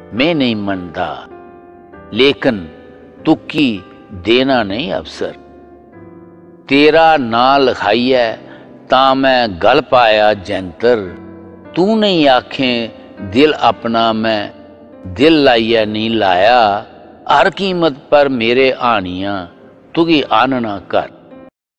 मैं नहीं मनदा, लेकिन तुकी देना नहीं अफसर। तेरा नां लिखाइया तां मैं गल पाया जैंतर, तू नहीं आखें दिल अपना मैं दिल लाइया नहीं लाया। हर कीमत पर मेरे आनियां तुगी आनना कर।